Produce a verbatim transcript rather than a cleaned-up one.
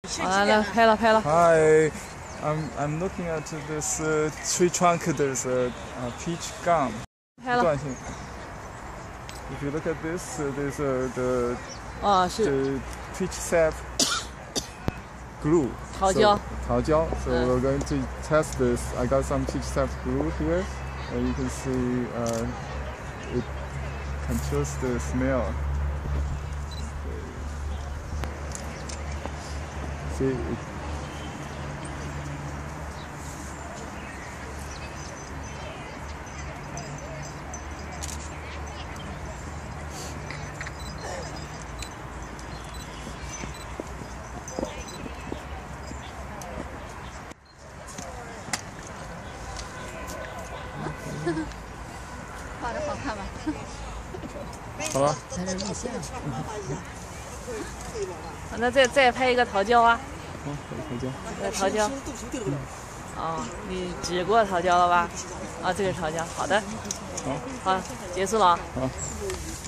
好了，来拍了拍了。 Hi, I'm I'm looking at this uh, tree trunk. There's a, a peach gum. 拍了。 If you look at this, uh, there's uh, the 啊是 the peach sap glue. 桃胶。 桃胶. So uh. we're going to test this. I got some peach sap glue here, and you can see uh, it controls the smell. See it. Huh? 画的好看吗？ 好了。 在这录像。那再再拍一个桃胶啊。 好，桃胶。 呃，桃胶。哦，你指过桃胶了吧？啊，这个是桃胶。好的。 好。 好，结束了。 好。